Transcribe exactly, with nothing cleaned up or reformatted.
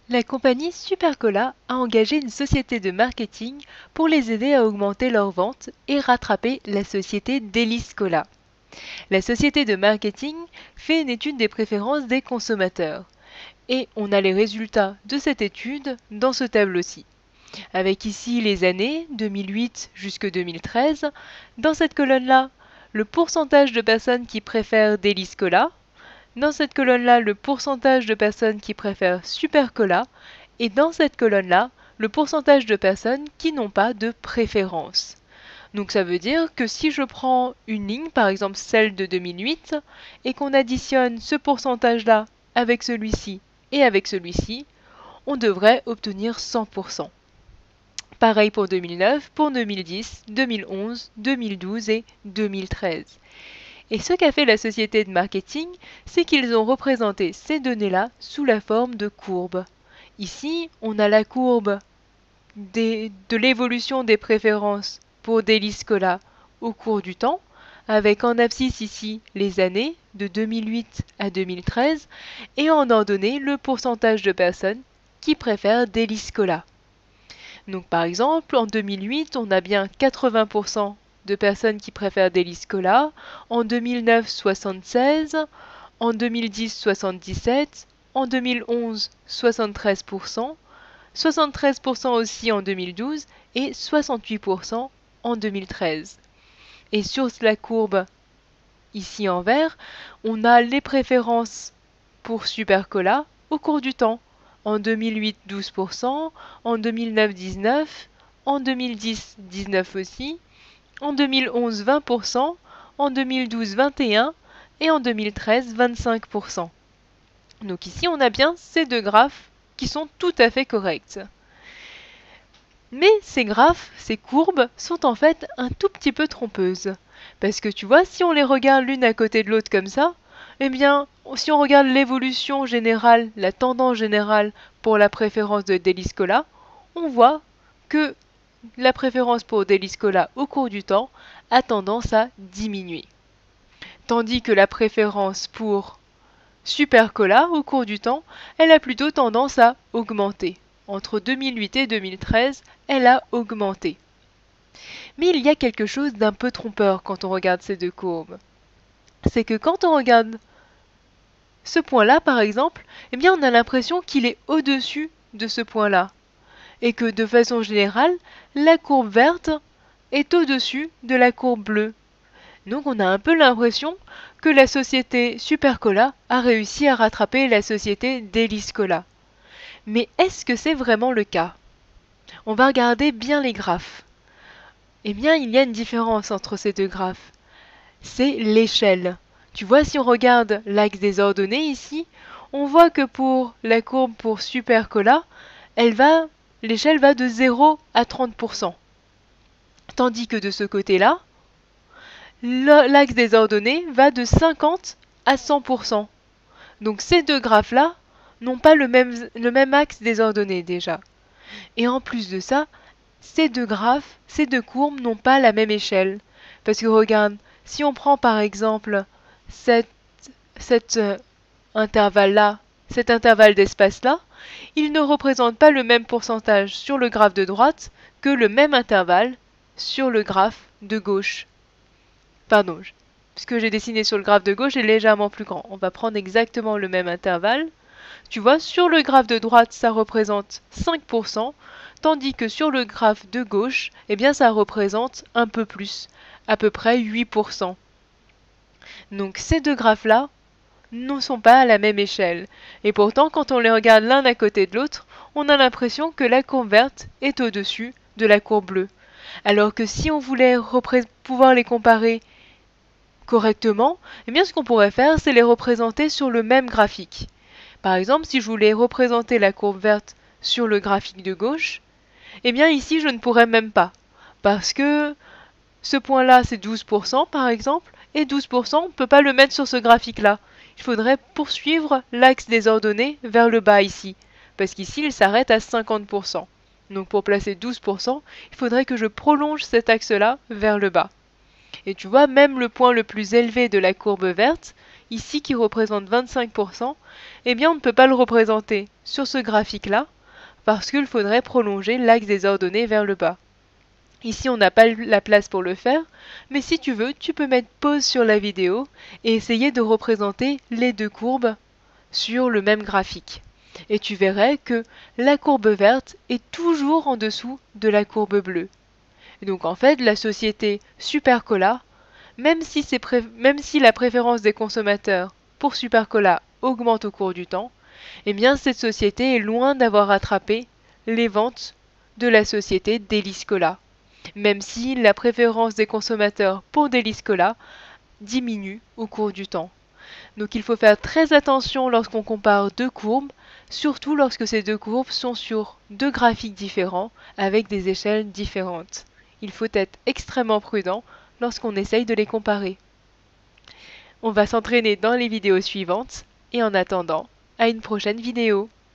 La compagnie Supercola a engagé une société de marketing pour les aider à augmenter leurs ventes et rattraper la société Délice Cola. La société de marketing fait une étude des préférences des consommateurs. Et on a les résultats de cette étude dans ce tableau-ci. Avec ici les années deux mille huit jusqu'à deux mille treize. Dans cette colonne-là, le pourcentage de personnes qui préfèrent Délice Cola. Dans cette colonne-là, le pourcentage de personnes qui préfèrent Supercola. Et dans cette colonne-là, le pourcentage de personnes qui n'ont pas de préférence. Donc ça veut dire que si je prends une ligne, par exemple celle de deux mille huit, et qu'on additionne ce pourcentage-là avec celui-ci et avec celui-ci, on devrait obtenir cent pour cent. Pareil pour deux mille neuf, pour deux mille dix, deux mille onze, deux mille douze et deux mille treize. Et ce qu'a fait la société de marketing, c'est qu'ils ont représenté ces données-là sous la forme de courbes. Ici, on a la courbe des, de l'évolution des préférences pour Délice Cola au cours du temps, avec en abscisse ici les années de deux mille huit à deux mille treize et en ordonnée le pourcentage de personnes qui préfèrent Délice Cola. Donc par exemple, en deux mille huit, on a bien quatre-vingts pour cent de personnes qui préfèrent Délice Cola, en deux mille neuf, soixante-seize, en deux mille dix, soixante-dix-sept, en deux mille onze, soixante-treize pour cent, soixante-treize pour cent aussi en deux mille douze et soixante-huit pour cent en deux mille treize. Et sur la courbe ici en vert, on a les préférences pour Supercola au cours du temps. En deux mille huit, douze pour cent, en deux mille neuf, dix-neuf pour cent, en deux mille dix, dix-neuf pour cent aussi, en deux mille onze, vingt pour cent, en deux mille douze, vingt et un pour cent et en deux mille treize, vingt-cinq pour cent. Donc ici, on a bien ces deux graphes qui sont tout à fait corrects. Mais ces graphes, ces courbes, sont en fait un tout petit peu trompeuses. Parce que tu vois, si on les regarde l'une à côté de l'autre comme ça, eh bien, si on regarde l'évolution générale, la tendance générale pour la préférence de Délice Cola, on voit que la préférence pour Délice Cola au cours du temps a tendance à diminuer. Tandis que la préférence pour Supercola au cours du temps, elle a plutôt tendance à augmenter. Entre deux mille huit et deux mille treize, elle a augmenté. Mais il y a quelque chose d'un peu trompeur quand on regarde ces deux courbes. C'est que quand on regarde ce point-là, par exemple, eh bien on a l'impression qu'il est au-dessus de ce point-là. Et que de façon générale, la courbe verte est au-dessus de la courbe bleue. Donc on a un peu l'impression que la société Supercola a réussi à rattraper la société Délice Cola. Mais est-ce que c'est vraiment le cas? On va regarder bien les graphes. Eh bien, il y a une différence entre ces deux graphes. C'est l'échelle. Tu vois, si on regarde l'axe des ordonnées ici, on voit que pour la courbe pour Supercola, elle va, l'échelle va de zéro à trente pour cent. Tandis que de ce côté-là, l'axe des ordonnées va de cinquante à cent pour cent. Donc ces deux graphes-là n'ont pas le même, le même axe des ordonnées déjà. Et en plus de ça, ces deux graphes, ces deux courbes n'ont pas la même échelle. Parce que regarde, si on prend par exemple cette, cet euh, intervalle-là, cet intervalle d'espace-là, il ne représente pas le même pourcentage sur le graphe de droite que le même intervalle sur le graphe de gauche. Pardon, ce que j'ai dessiné sur le graphe de gauche est légèrement plus grand. On va prendre exactement le même intervalle. Tu vois, sur le graphe de droite, ça représente cinq pour cent, tandis que sur le graphe de gauche, eh bien, ça représente un peu plus, à peu près huit pour cent. Donc ces deux graphes-là ne sont pas à la même échelle. Et pourtant, quand on les regarde l'un à côté de l'autre, on a l'impression que la courbe verte est au-dessus de la courbe bleue. Alors que si on voulait pouvoir les comparer correctement, eh bien ce qu'on pourrait faire, c'est les représenter sur le même graphique. Par exemple, si je voulais représenter la courbe verte sur le graphique de gauche, eh bien ici je ne pourrais même pas. Parce que ce point-là c'est douze pour cent par exemple, et douze pour cent on ne peut pas le mettre sur ce graphique-là. Il faudrait poursuivre l'axe des ordonnées vers le bas ici. Parce qu'ici il s'arrête à cinquante pour cent. Donc pour placer douze pour cent, il faudrait que je prolonge cet axe-là vers le bas. Et tu vois, même le point le plus élevé de la courbe verte, ici qui représente vingt-cinq pour cent, eh bien on ne peut pas le représenter sur ce graphique-là, parce qu'il faudrait prolonger l'axe des ordonnées vers le bas. Ici, on n'a pas la place pour le faire, mais si tu veux, tu peux mettre pause sur la vidéo et essayer de représenter les deux courbes sur le même graphique. Et tu verrais que la courbe verte est toujours en dessous de la courbe bleue. Et donc en fait, la société Supercola, même si, même si la préférence des consommateurs pour Supercola augmente au cours du temps, eh bien cette société est loin d'avoir rattrapé les ventes de la société Délice Cola, même si la préférence des consommateurs pour Délice Cola diminue au cours du temps. Donc il faut faire très attention lorsqu'on compare deux courbes, surtout lorsque ces deux courbes sont sur deux graphiques différents avec des échelles différentes. Il faut être extrêmement prudent lorsqu'on essaye de les comparer. On va s'entraîner dans les vidéos suivantes et en attendant, à une prochaine vidéo.